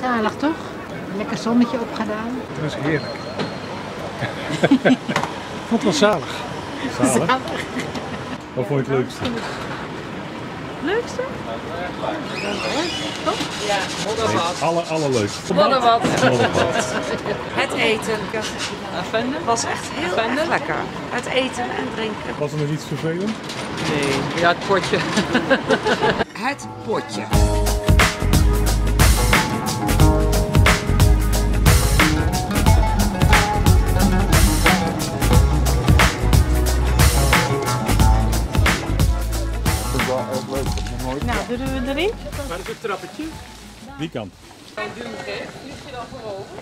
Zalig toch? Lekker zonnetje opgedaan. Dat is heerlijk. Ik vond het wel zalig. Zalig. Wat vond je het leukste? Leukste? Ja, moddervat. Allerleukste. Moddervat. Het eten was echt heel erg lekker. Het eten en drinken. Was er nog iets vervelend? Nee, ja, het potje. Het potje. Nou, doen we erin? Waar is het trappetje? Die kant. Mijn duim geeft, vlieg je dan voorover.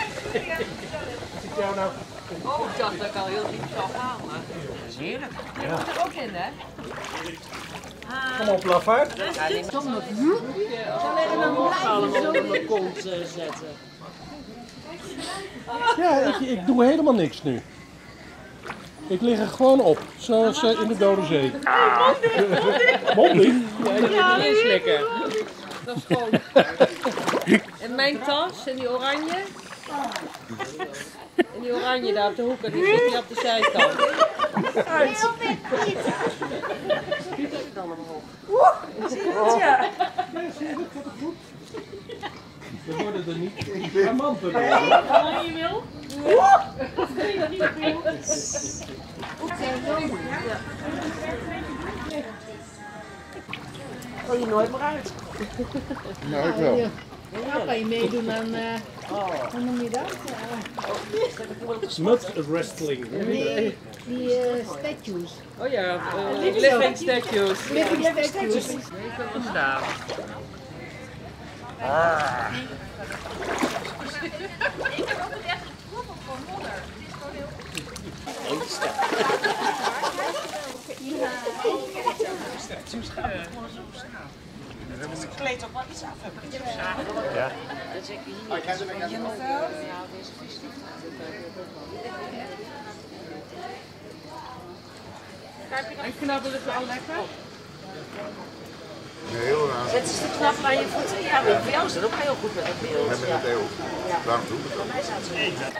Oh, ik dacht dat ik al heel diep zou gaan. Maar... Dat is heerlijk. Je moet er ook in, hè? Kom op, lafaard. Zonder vloek. Onder mijn kont zetten. Ja, ik doe helemaal niks nu. Ik lig er gewoon op, zoals in de Dode Zee. Mond dicht? Ja, dat is lekker. Dat is gewoon. En mijn tas, en die oranje. En die oranje daar op de hoek, en die zit hier op de zijkant. We worden er niet diamanten door. Als je wil. Kun je dat niet doen? Wil je nooit meer uit? Nou, ik wel. Nou kan je meedoen aan, hoe noem je dat? Mud wrestling. Nee, die statues. Oh ja, living statues. Living statues. Ik wil er staan. Het kleed ook wel iets af. Ja. En knabbelen ze al lekker? Heel raar. Zet eens de knap aan je voeten. Ja, bij jou is dat ook heel goed met het beeld. We hebben het heel. Daarom doen we het ook. Hij staat zo eten.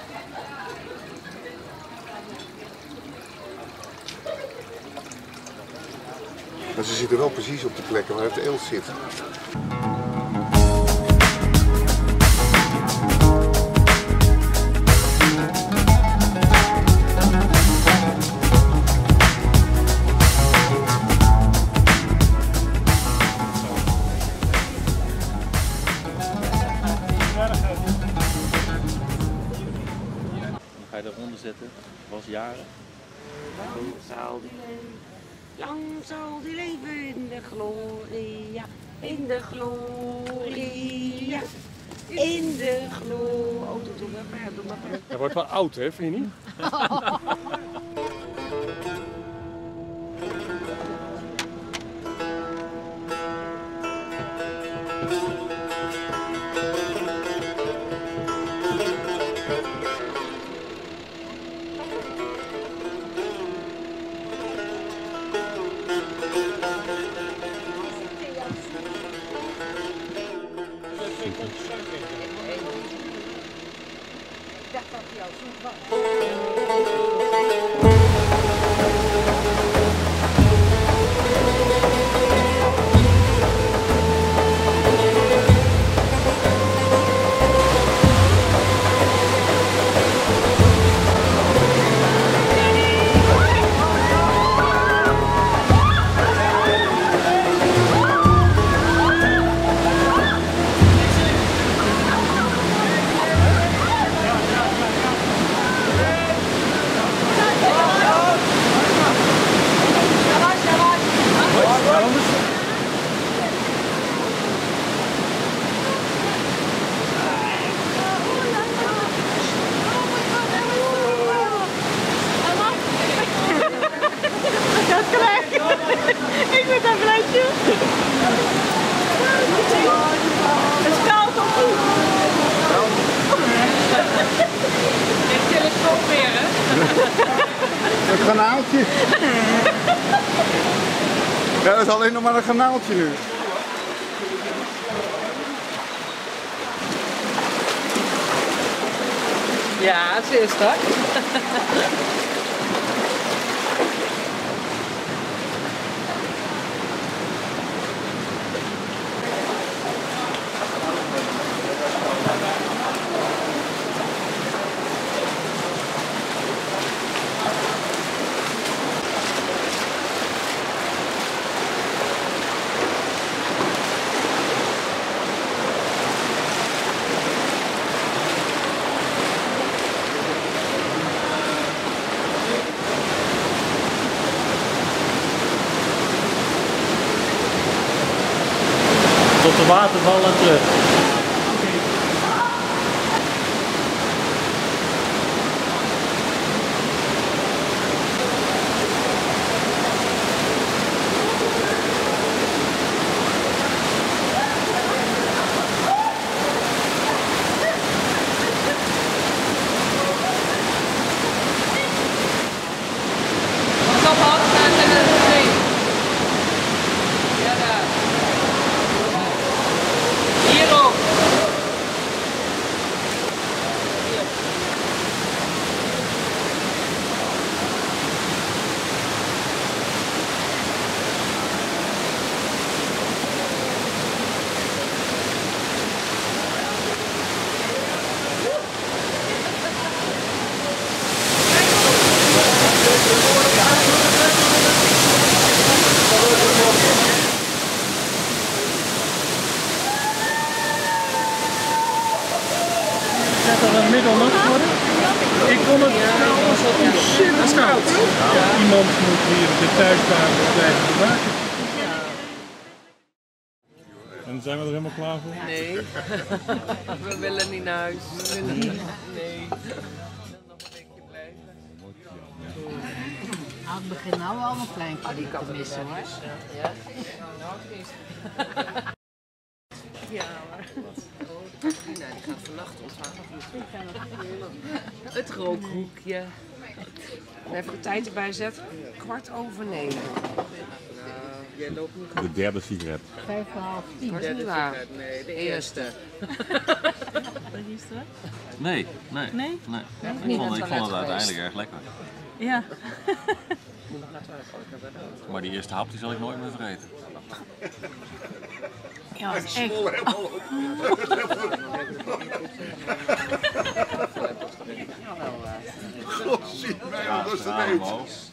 Maar ze zitten wel precies op de plekken waar het eelt zit. Ga je eronder zetten, was jaren. Lang zal die leven in de gloria, in de gloria, in de gloria. Oh, doe maar verder, doe maar verder. Hij wordt wel oud, hè, vind je niet? Ik dacht dat hij al zoet was. Ik ben daar blijtje. Het is koud of niet? Ik telefoon weer, hè? Een granaaltje. Ja, dat is alleen nog maar een granaaltje nu. Ja, ze is dat. Tot de waterval en terug. Pas op, Hans, daar zijn er twee. Ja, daar. Hierop. Gaat er een middelnacht worden? Ik vond het ontzettend koud. Iemand moet hier de thuisbasis blijven bewaken. En zijn we er helemaal klaar voor? Nee, we willen niet naar huis. We willen niet. Nee, we willen nog een weekje blijven. Nou, het begint nou wel een klein beetje te missen hoor. Ja? Ja hoor. Tina die gaat vannacht ontvangen. Het rookhoekje. Even de tijd erbij zetten. 9:15. Jij loopt niet De derde sigaret. 9:30. Dat is niet waar. Nee, de eerste. Nee. Nee? Ik vond het uiteindelijk erg lekker. Ja. Maar die eerste hap die zal ik nooit meer vergeten. Ja, dat is echt. God, zie mij, Ja, dat is stralen het omhoog.